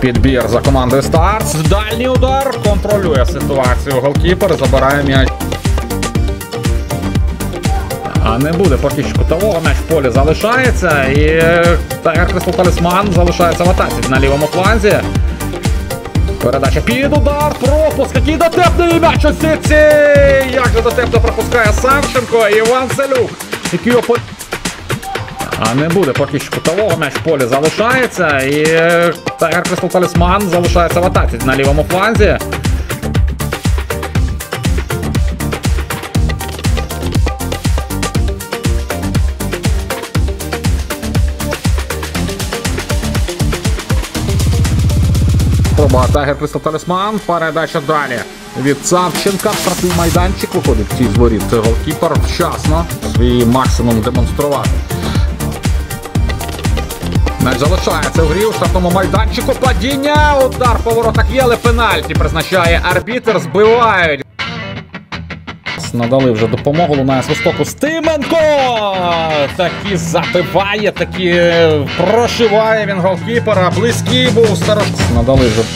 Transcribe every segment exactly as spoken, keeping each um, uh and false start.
Підбір за командою Старс. Дальній удар. Контролює ситуацію голкіпер. Забирає м'яч. А не буде поки що кутового. М'яч в полі залишається. І Tiger Crystal Talisman залишається в атаці на лівому фланзі. Передача під удар. Пропуск. Який дотепний м'яч у сітці. Як же дотепно пропускає Савченко. Іван Селюк. Який опо... А не буде поки що кутового. М'яч в полі залишається. І Tiger Crystal Talisman залишається в атаці на лівому фланзі. Проба Tiger Crystal Talisman. Передача далі від Савченка. Штрафний майданчик виходить в цій зворі. Це голкіпер вчасно свій максимум демонструвати. М'яч залишається в грі у штрафному майданчику. Падіння. Удар по воротах є, але пенальті призначає арбітр. Збивають. Надали вже допомогу. Лунає свисток Устименко. Такі забиває, такі прошиває він голкіпера. Близький був старош. Надали вже.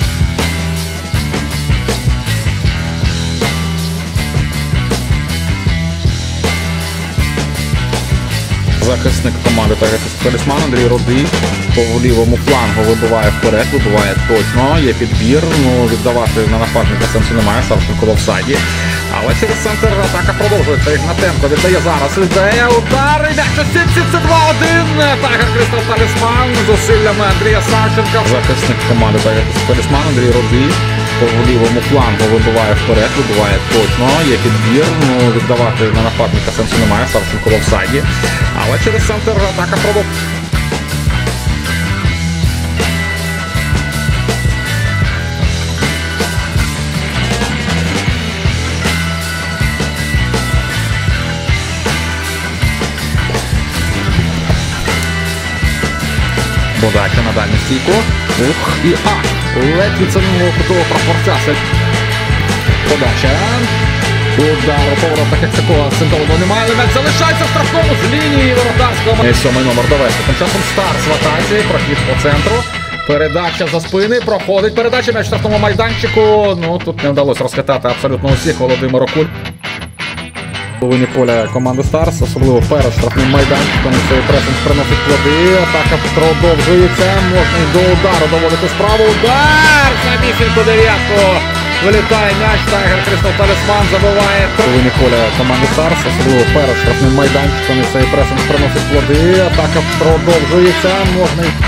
Захисник команди Tiger Crystal Talisman Андрій Рудий по лівому флангу вибиває вперед, вибиває точно, є підбір, ну віддавати на нападника сенсу немає, Савченко в офсайді. Але через центр атака продовжується, Ігнатенко віддає зараз, віддає удар, і м'яч у сітці, це два один, Tiger Crystal Talisman зусиллями Андрія Савченка. Захисник команди Tiger Crystal Talisman Андрій Рудий по лівому флангу вибиває вперед, вибиває точно, є підбір, ну віддавати на нападника сенсу немає, Савченко в офсайді. Але через центр атака продовжується. Подача на дальню стійку. Ух, і а! Ледь від самого крутого пропорця. Подача. Удар у поворотах, як такого акцентованого немає, але м'яч залишається в штрафному з лінії воротарського. Сьомий номер довести. Тим часом Старс в атаці, прохід по центру. Передача за спини, проходить передача, м'яч в штрафному майданчику. Ну, тут не вдалося розхитати абсолютно усіх Володимиру Куль. Половині поля команди Старс, особливо перед штрафним майданчиком. Цей пресинг приносить плоди, атака продовжується, можна і до удару доводити справу. Удар! Самісінько дев'ятку! Вилітає м'яч, Tiger Crystal Talisman забиває. Половині поля команди Старс, особливо перед штрафним майданчиком. Цей пресинг приносить плоди, атака продовжується, можна і...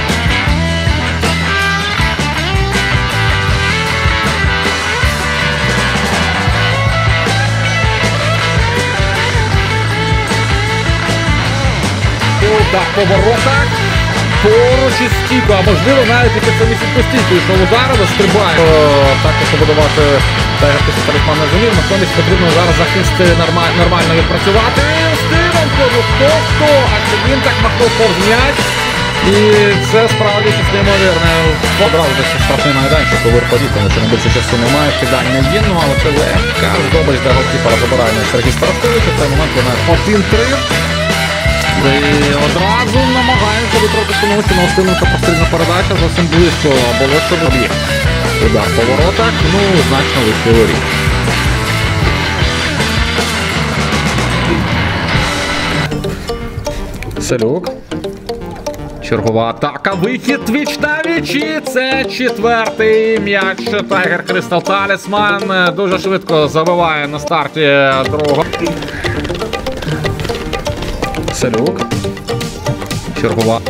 Удар по воротах, поруч із стійкою, а можливо навіть і під самісіньку стійкою, що удар стрибає. Так, як побудувати Tiger Crystal Talisman не зумів, натомість потрібно зараз захист нормаль, нормально відпрацювати. Устименко, ну хто-хто, а це він так махнув повз м'яч. І це справді щось неймовірне. Одразу десь штрафний майданчик у Верпаді, тому що найбільше часу немає, кидання є, ну але це легка здобич для голкіпера забирає на Сергій Старостович, у цей момент вона один-три. І одразу намагається витратити спинувачі на Устименка, пострільна передача, зовсім близько, було що доб'є. Удар по воротах, ну, значно вищий воріт. Селюк. Чергова атака, вихід віч на віч, і це четвертий м'яч. Tiger Crystal Talisman дуже швидко забиває на старті другого. Селюк. Чергова.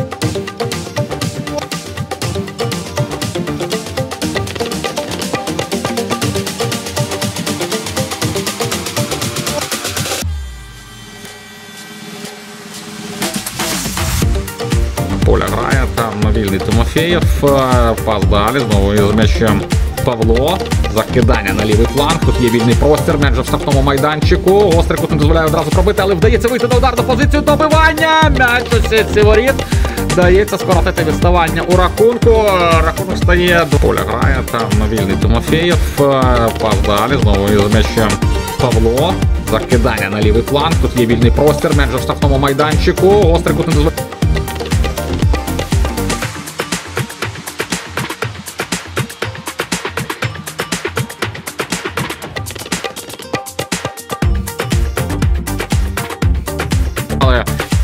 Поля грає, там на вільний Тимофєєв. Пас далі, знову із м'ячем Павло. Закидання на лівий фланг. Тут є вільний простір. М'яч в штрафному майданчику. Гострий кут не дозволяє одразу пробити, але вдається вийти на ударну позицію. Добивання. М'яч у сітці воріт. Вдається скоротити відставання у рахунку. Рахунок стає до поля грає. Там на вільний Тимофєєв. Пас далі. Знову із м'ячем Павло. Закидання на лівий фланг. Тут є вільний простір. М'яч в штрафному майданчику. Гострий кут не дозволяє.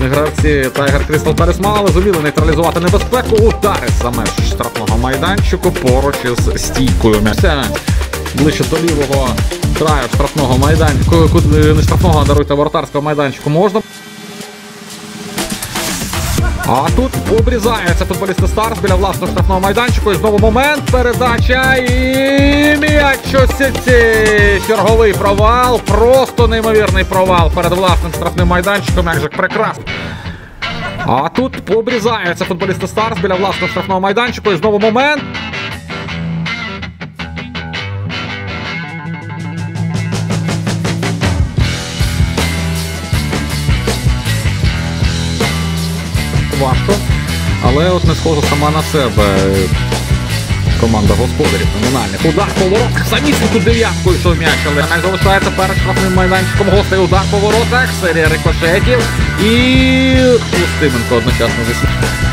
Гравці Tiger Crystal Talisman, але зуміли нейтралізувати небезпеку. Удари за меж штрафного майданчику поруч із стійкою. М'ясця ближче до лівого краю штрафного майданчику, не штрафного, даруйте, воротарського майданчику можна. А тут обрізаються футболісти Старс біля власного штрафного майданчику. І знову момент, передача і м'яч у сітці. Черговий провал, просто неймовірний провал перед власним штрафним майданчиком. Як же прекрасно. А тут обрізаються футболісти Старс біля власного штрафного майданчику. І знову момент. Важко, але от не схожа сама на себе команда господарів номінальних. Удар по воротах, самісіньку дев'яткою йшов м'яч, але м'яч залишається перед штрафним майданчиком гостей. Удар по воротах, серія рикошетів і Устименко одночасно зі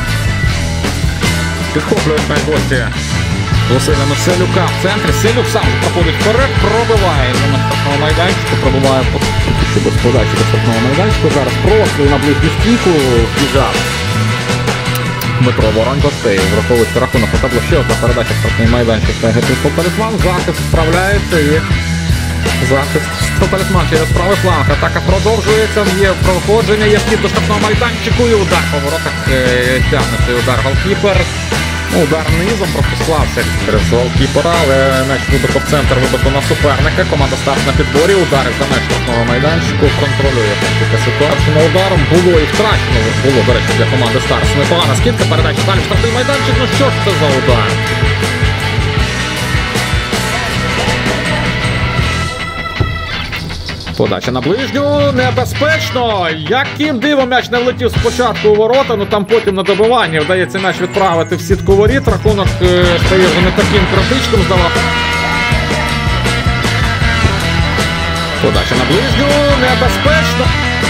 підхоплюють м'яч гості Василя Селюка в центрі. Селюк сам проходить вперед, пробиває на штрафного майданчику, пробиває що без подачі до штрафного майданчику. Зараз просто на ближню стійку біжав Дмитро Воронько, враховуючи рахунок по табло, ще одна передача в штрафний майданчик Tiger Crystal Talisman. Захист справляється і захист Talisman через правий фланг. Атака продовжується, є проходження, є вхід до штрафного майданчику і удар по воротах. Тягне цей удар голкіпер. Удар низом просто склався через голкіпера, але м'яч вибито в центр, вибито на суперника. Команда Старс на підборі, удари за меж штрафного майданчику, контролює така ситуація. Ударом було і втрачено, було, до речі, для команди Старс. Непогана скидка, передача далі в штрафний майданчик. Ну що ж це за удар? Подача на ближню, небезпечно. Яким дивом м'яч не влетів спочатку у ворота, ну там потім на добиванні вдається м'яч відправити в сітку воріт. Рахунок е, стає вже не таким критичним, здавати. Подача на ближню, небезпечно.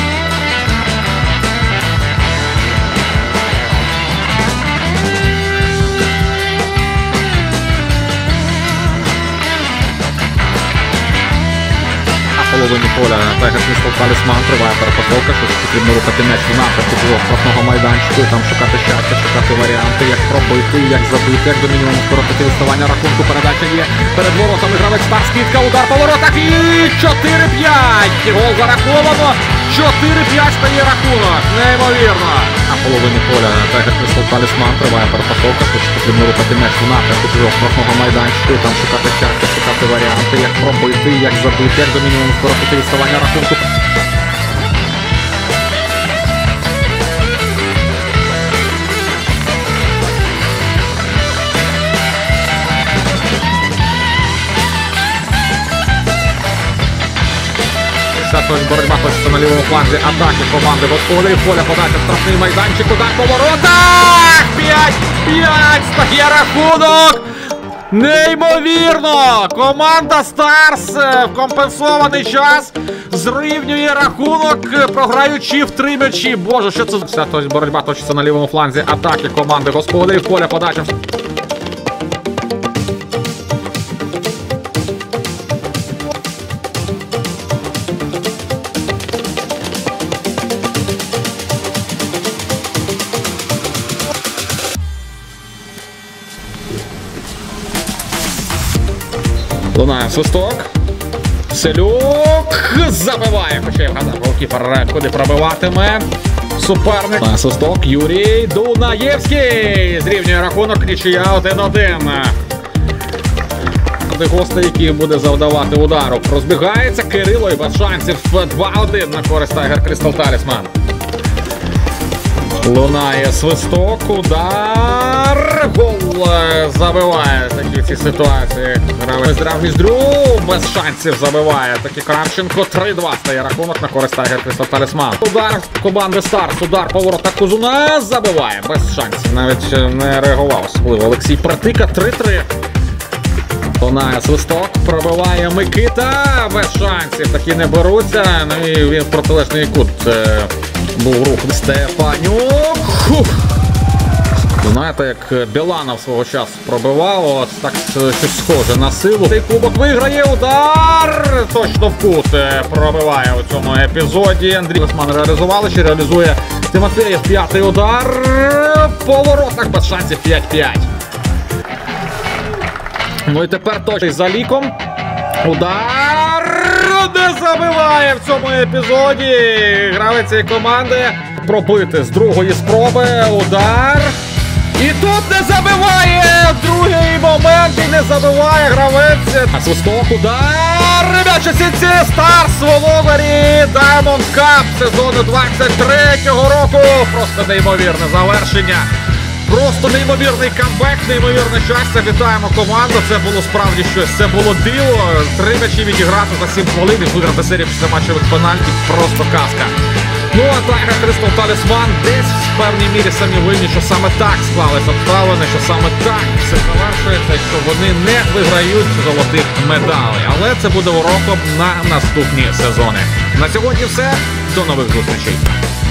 Половині поля Tiger Crystal Talisman, триває перепасовка, що потрібно рухати м'яч в напрямку до штрафного майданчику і там шукати щастя, шукати варіанти, як пробити, як забити, як до мінімуму скоротити відставання рахунку. Передача є перед воротами, гравець Старс, скидка, удар по воротах і чотири п'ять. Гол зараховано, чотири п'ять стає рахунок, неймовірно. На половині поля Tiger Crystal Talisman, триває перепасовка, що потрібно рухати м'яч в напрямку до штрафного майданчику і там шукати щастя, шукати варіанти, як пробити, як забити, як до мінімуму скоротити відставання рахунку. Боротьба точиться на лівому фланзі атаки команди господарів. Поля подача в штрафний майданчик, удар по воротах! п'ять п'ять стає рахунок! Неймовірно! Команда Старс в компенсований час зрівнює рахунок, програючи в три м'ячі. Боже, що це за боротьба точиться на лівому фланзі атаки команди господарів. Поля подача. Лунає свисток. Селюк забиває, хоча я вгадав голкіпер, куди пробиватиме суперник. Лунає свисток. Юрій Дунаєвський зрівнює рахунок, нічия один один. Гостей, який буде завдавати удару. Розбігається Кирило і без шансів. два один на користь Tiger Crystal Talisman. Лунає свисток, удар, гол забиває такі ці ситуації. Гравець Драгміздрю без шансів забиває. Такі Кравченко, три два стає рахунок на користь Tiger Crystal Talisman. Удар команди Старс, удар по воротах Кузуна, забиває без шансів. Навіть не реагував особливо Олексій Притика, три три. Лунає свисток, пробиває Микита, без шансів, такі не беруться. Ну і він в протилежний кут е, був рух. Степанюк. Хух. Знаєте, як Біланов свого часу пробивав, ось так щось схоже на силу. Цей кубок виграє, удар, точно в кут пробиває у цьому епізоді. Андрій Лесман реалізували, чи реалізує Тимофеєв, п'ятий удар. Поворотах без шансів п'ять п'ять. Ну і тепер точно за ліком. Удар. Не забиває в цьому епізоді. Гравець цієї команди. Пробити з другої спроби. Удар. І тут не забиває. Другий момент і не забиває гравець. А свисток, удар. М'яч у сітці. Старс Володарі. Diamond Cup сезону двадцять третього року. Просто неймовірне завершення. Просто неймовірний камбек, неймовірне щастя. Вітаємо команду. Це було справді щось. Це було диво. Три м'ячі відіграти за сім хвилин і виграти серію після матчевих пенальтів. Просто казка. Ну а так, Crystal Talisman десь в певній мірі самі винні, що саме так склались обставини, що саме так все завершується, що вони не виграють золотих медалей. Але це буде уроком на наступні сезони. На сьогодні все. До нових зустрічей.